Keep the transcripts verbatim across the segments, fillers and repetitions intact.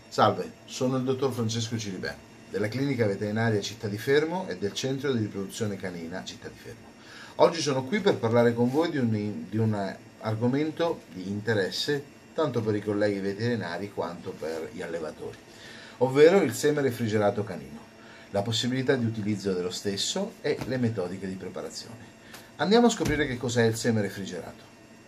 Salve, sono il dottor Francesco Ciribè, della clinica veterinaria Città di Fermo e del centro di riproduzione canina Città di Fermo. Oggi sono qui per parlare con voi di un, di un argomento di interesse tanto per i colleghi veterinari quanto per gli allevatori, ovvero il seme refrigerato canino, la possibilità di utilizzo dello stesso e le metodiche di preparazione. Andiamo a scoprire che cos'è il seme refrigerato.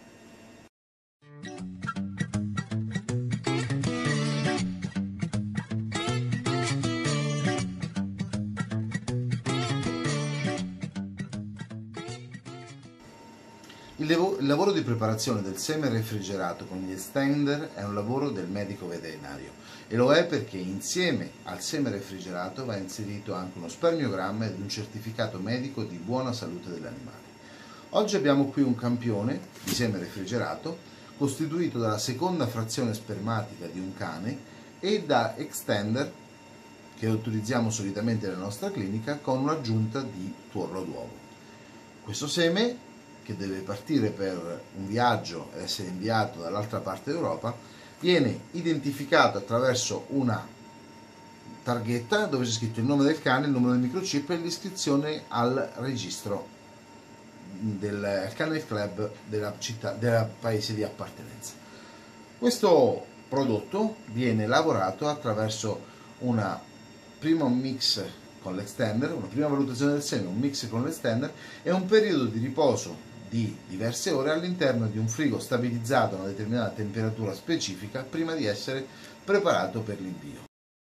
Il lavoro di preparazione del seme refrigerato con gli extender è un lavoro del medico veterinario e lo è perché insieme al seme refrigerato va inserito anche uno spermiogramma ed un certificato medico di buona salute dell'animale. Oggi abbiamo qui un campione di seme refrigerato costituito dalla seconda frazione spermatica di un cane e da extender che utilizziamo solitamente nella nostra clinica con un'aggiunta di tuorlo d'uovo. Questo seme, che deve partire per un viaggio ed essere inviato dall'altra parte d'Europa, viene identificato attraverso una targhetta dove c'è scritto il nome del cane, il numero del microchip e l'iscrizione al registro del Kennel Club della città, del paese di appartenenza. Questo prodotto viene lavorato attraverso una prima mix con l'extender, una prima valutazione del seme, un mix con l'extender e un periodo di riposo di diverse ore all'interno di un frigo stabilizzato a una determinata temperatura specifica prima di essere preparato per l'invio.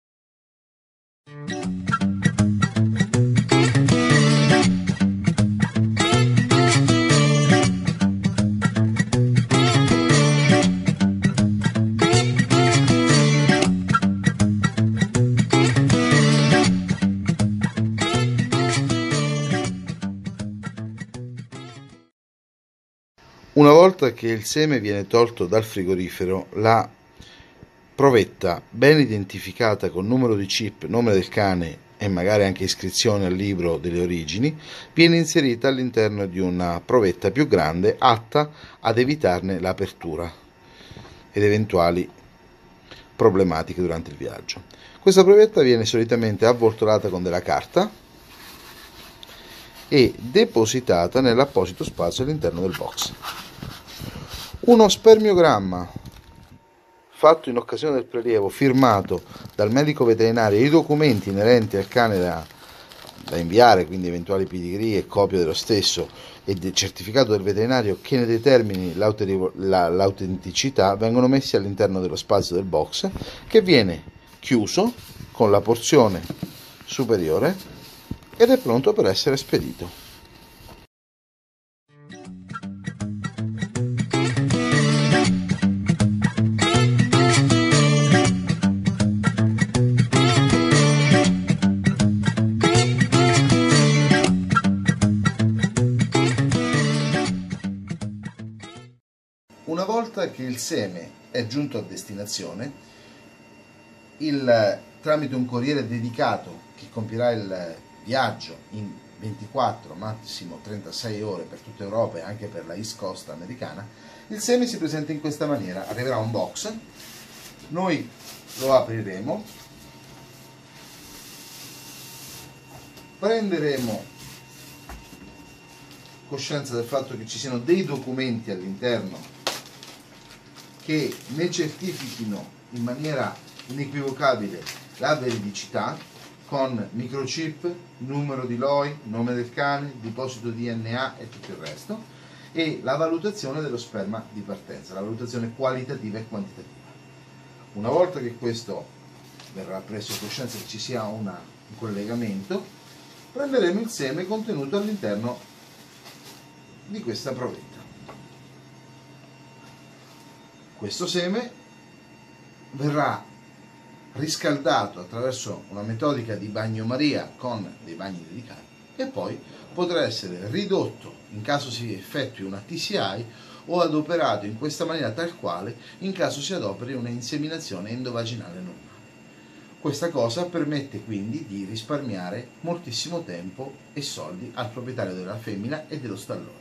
Una volta che il seme viene tolto dal frigorifero, la provetta ben identificata con numero di chip, nome del cane e magari anche iscrizione al libro delle origini, viene inserita all'interno di una provetta più grande atta ad evitarne l'apertura ed eventuali problematiche durante il viaggio. Questa provetta viene solitamente avvoltolata con della carta e depositata nell'apposito spazio all'interno del box. Uno spermiogramma fatto in occasione del prelievo, firmato dal medico veterinario e i documenti inerenti al cane da, da inviare, quindi eventuali pedigree e copia dello stesso e del certificato del veterinario che ne determini l'autenticità, vengono messi all'interno dello spazio del box che viene chiuso con la porzione superiore ed è pronto per essere spedito. Una volta che il seme è giunto a destinazione, il, tramite un corriere dedicato che compirà il viaggio in ventiquattro, massimo trentasei ore per tutta Europa e anche per la East Coast americana, il seme si presenta in questa maniera. Arriverà un box, noi lo apriremo, prenderemo coscienza del fatto che ci siano dei documenti all'interno che ne certifichino in maniera inequivocabile la veridicità, con microchip, numero di L O I, nome del cane, deposito D N A e tutto il resto, e la valutazione dello sperma di partenza, la valutazione qualitativa e quantitativa. Una volta che questo verrà preso coscienza che ci sia una, un collegamento, prenderemo il seme contenuto all'interno di questa provetta. Questo seme verrà riscaldato attraverso una metodica di bagnomaria con dei bagni dedicati e poi potrà essere ridotto in caso si effettui una T C I o adoperato in questa maniera tal quale in caso si adoperi una inseminazione endovaginale normale. Questa cosa permette quindi di risparmiare moltissimo tempo e soldi al proprietario della femmina e dello stallone.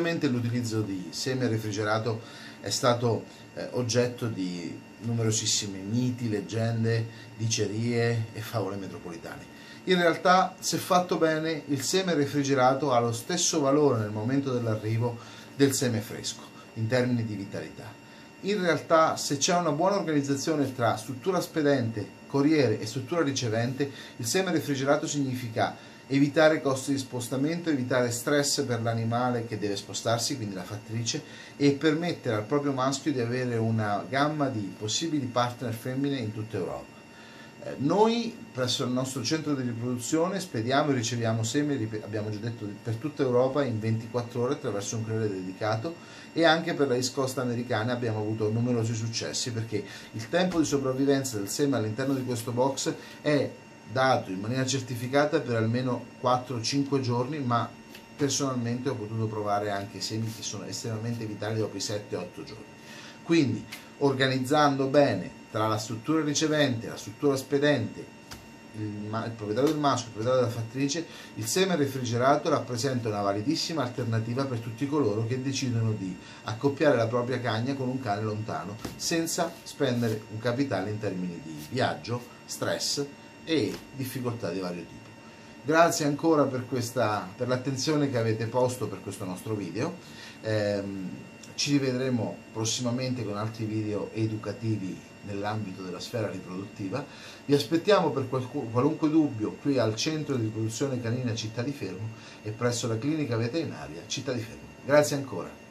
Ovviamente l'utilizzo di seme refrigerato è stato eh, oggetto di numerosissimi miti, leggende, dicerie e favole metropolitane. In realtà, se fatto bene, il seme refrigerato ha lo stesso valore nel momento dell'arrivo del seme fresco, in termini di vitalità. In realtà, se c'è una buona organizzazione tra struttura spedente, corriere e struttura ricevente, il seme refrigerato significa evitare costi di spostamento, evitare stress per l'animale che deve spostarsi, quindi la fattrice, e permettere al proprio maschio di avere una gamma di possibili partner femmine in tutta Europa. Eh, noi presso il nostro centro di riproduzione spediamo e riceviamo seme, abbiamo già detto, per tutta Europa in ventiquattro ore attraverso un corriere dedicato, e anche per la East Coast americana abbiamo avuto numerosi successi, perché il tempo di sopravvivenza del seme all'interno di questo box è dato in maniera certificata per almeno quattro cinque giorni, ma personalmente ho potuto provare anche semi che sono estremamente vitali dopo i sette otto giorni. Quindi, organizzando bene tra la struttura ricevente, la struttura spedente, il, il proprietario del maschio, il proprietario della fattrice, il seme refrigerato rappresenta una validissima alternativa per tutti coloro che decidono di accoppiare la propria cagna con un cane lontano, senza spendere un capitale in termini di viaggio, stress e difficoltà di vario tipo. Grazie ancora per, questa, per l'attenzione che avete posto per questo nostro video. Ehm, ci rivedremo prossimamente con altri video educativi nell'ambito della sfera riproduttiva. Vi aspettiamo per qualunque dubbio qui al Centro di Riproduzione Canina Città di Fermo e presso la Clinica Veterinaria Città di Fermo. Grazie ancora.